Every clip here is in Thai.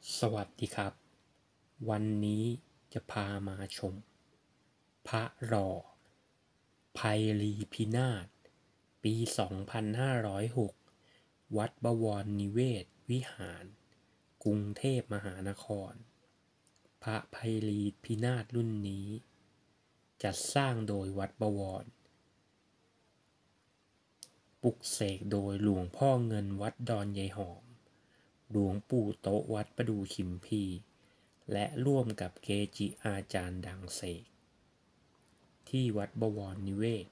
สวัสดีครับ วันนี้จะพามาชม พระหล่อไพลีพินาศปี 2506 วัดบวรนิเวศวิหาร กรุงเทพมหานคร พระไพลีพินาศรุ่นนี้จัดสร้างโดยวัดบวร ปลุกเสกโดยหลวงพ่อเงินวัดดอนยายหอม หลวงปู่โต๊ะวัดประดู่ชิมพี และร่วมกับเกจิอาจารย์ดังเสกที่วัดบวรนิเวศ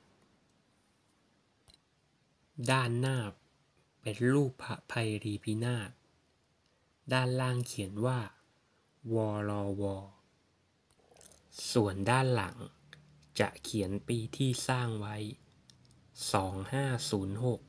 ด้านหน้าเป็นรูปพระไพลีพินาศ ด้านล่างเขียนว่า วรว ส่วนด้านหลังจะเขียนปีที่สร้างไว้ 2506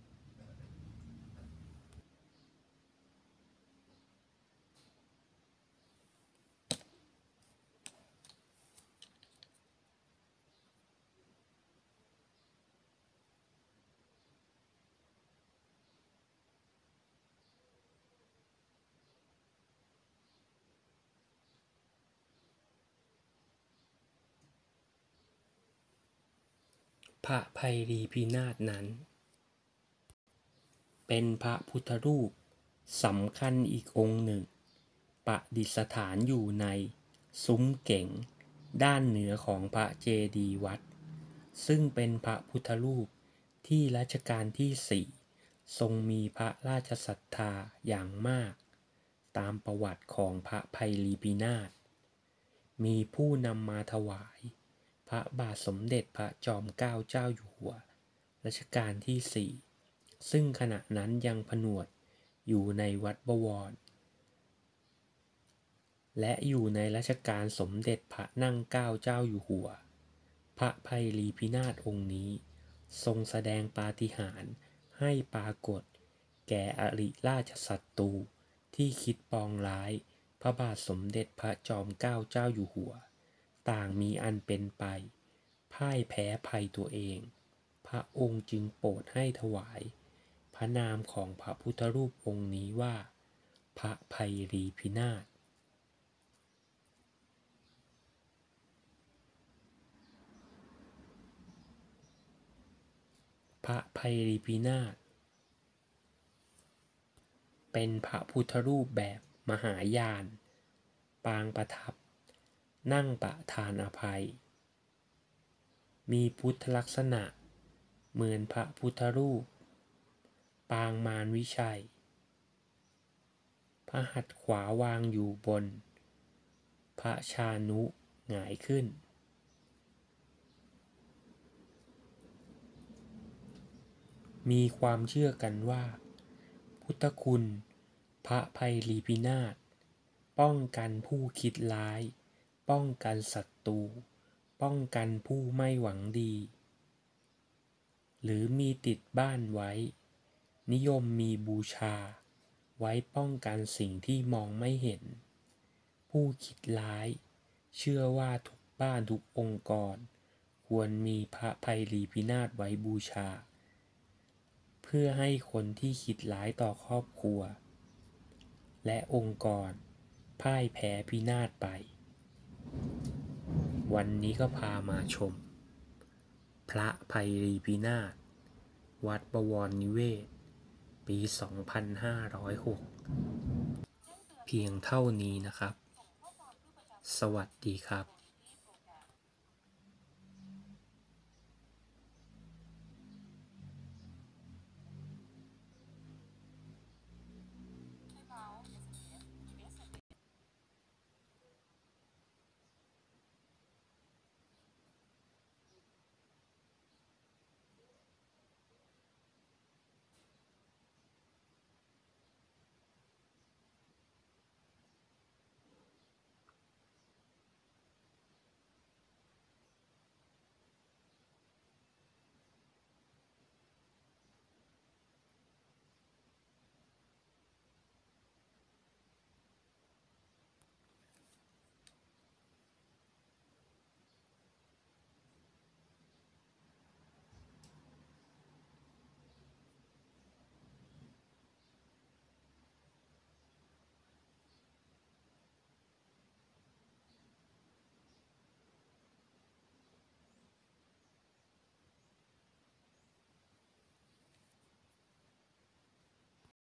พระไพลีพินาศนั้นเป็นพระพุทธรูปสำคัญอีกองค์หนึ่งประดิษฐานอยู่ในซุ้มเก๋งด้านเหนือของพระเจดีย์วัดซึ่งเป็นพระพุทธรูปที่รัชกาลที่ 4ทรงมีพระราชศรัทธาอย่างมากตามประวัติของพระไพลีพินาศมีผู้นำมาถวายพระบาทสมเด็จพระจอมเกล้าเจ้าอยู่หัวรัชกาลที่ 4ซึ่งขณะนั้นยังผนวดอยู่ในวัดบวรและอยู่ในรัชกาลสมเด็จพระนั่งเกล้าเจ้าอยู่หัวพระไพลีพินาศองค์นี้ทรงแสดงปาฏิหาริย์ให้ปรากฏแก่อริราชศัตรูที่คิดปองร้ายพระบาทสมเด็จพระจอมเกล้าเจ้าอยู่หัวต่างมีอันเป็นไปพ่ายแพ้ภัยตัวเองพระองค์จึงโปรดให้ถวายพระนามของพระพุทธรูปองค์นี้ว่าพระไพลีพินาศพระไพลีพินาศเป็นพระพุทธรูปแบบมหายาน ปางประทับ นั่งประทานอภัย มีพุทธลักษณะเหมือนพระพุทธรูป ปางมารวิชัย พระหัตถ์ขวาวางอยู่บน พระชานุหงายขึ้น มีความเชื่อกันว่า พุทธคุณพระไพลีพินาศป้องกันผู้คิดร้าย ป้องกันศัตรู ป้องกันผู้ไม่หวังดี หรือมีติดบ้านไว้ นิยมมีบูชา ไว้ป้องกันสิ่งที่มองไม่เห็น ผู้คิดร้าย เชื่อว่าทุกบ้านทุกองค์กร ควรมีพระไพลีพินาศไว้บูชา เพื่อให้คนที่คิดร้ายต่อครอบครัว และองค์กรพ่ายแพ้พินาศไป วันนี้ก็พามาชม พระไพลีพินาศวัดบวรนิเวศปี 2506 เพียงเท่านี้นะครับ สวัสดีครับ